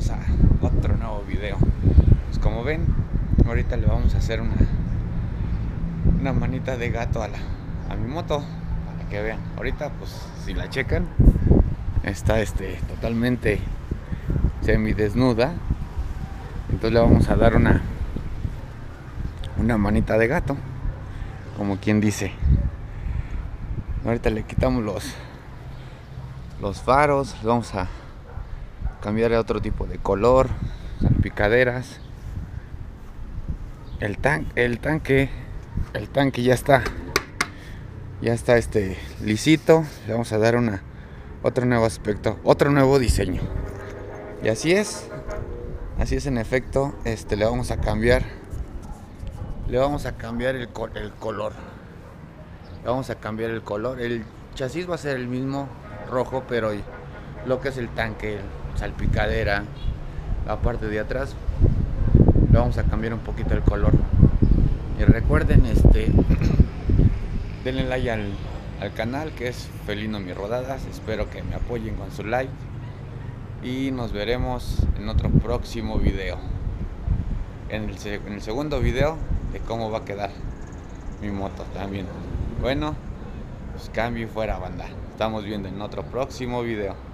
bienvenidos a otro nuevo video. Pues como ven, ahorita le vamos a hacer una manita de gato a mi moto, para que vean. Ahorita pues si la checan, está totalmente semidesnuda. Entonces le vamos a dar una manita de gato, como quien dice. Ahorita le quitamos los faros, le vamos a cambiar a otro tipo de color, salpicaderas. El tanque ya está lisito. Le vamos a dar otro nuevo aspecto, otro nuevo diseño. Y así es en efecto. Le vamos a cambiar el color. Le vamos a cambiar el color. El chasis va a ser el mismo, rojo, pero lo que es el tanque, salpicadera, la parte de atrás, le vamos a cambiar un poquito el color. Y recuerden, denle like al canal, que es Felino Mis Rodadas. Espero que me apoyen con su like y nos veremos en otro próximo video, en el segundo video de cómo va a quedar mi moto también. Bueno, pues cambio y fuera, banda. Estamos viendo en otro próximo video.